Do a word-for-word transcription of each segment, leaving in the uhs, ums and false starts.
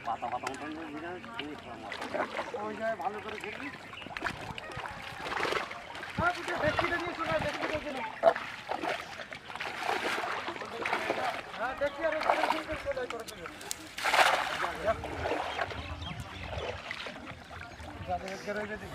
পাতা পাতা মতন ওই জায়গায় ভালো করে ঘুরবি। হ্যাঁ দেখছিটা নিয়ে শোনা দেখছিটা জন্য হ্যাঁ দেখছি আর চলে করে দেবে যাদের ঘরে যেতে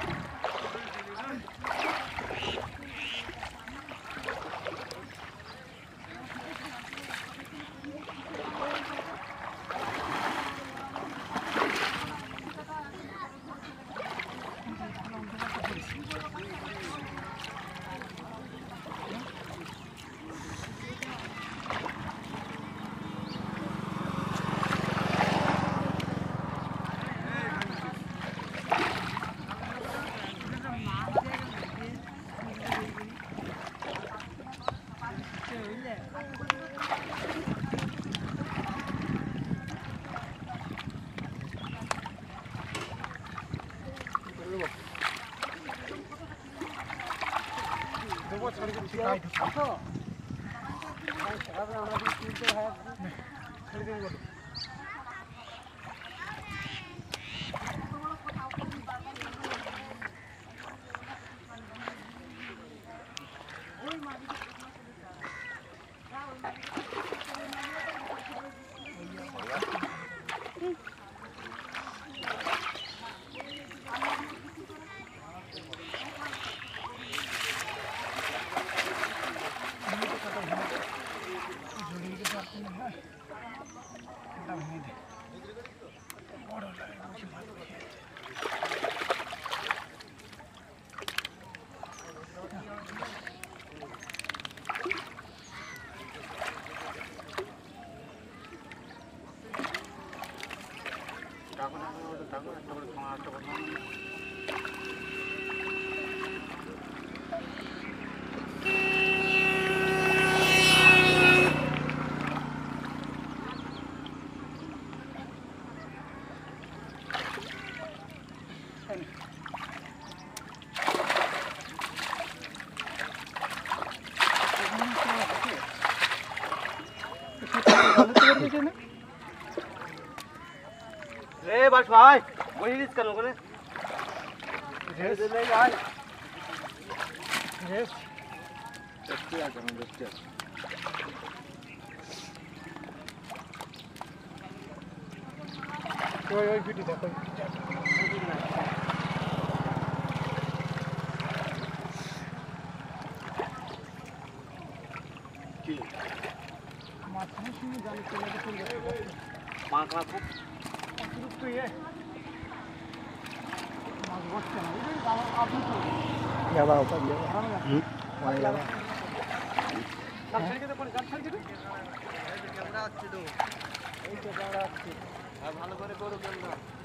রে বাস ভাই বহিরিস কেন ওখানে রেস নেই ভাই রেস দেখতে আছে আমি দেখতে আছে ওই ওই ভিডিও দেখো কি মাছ নিয়ে জানি চলে গেছে মাছ মাছ তো ये मास बसছে না এই যে আপনি তো যাবা ওটা দিয়ে হুম মানে যাবা সব ছেড়ে দিতে পারি সব ছেড়ে দিতে ক্যামেরা আছে তো এই তো ক্যামেরা আছে আর ভালো করে করো ক্যামেরা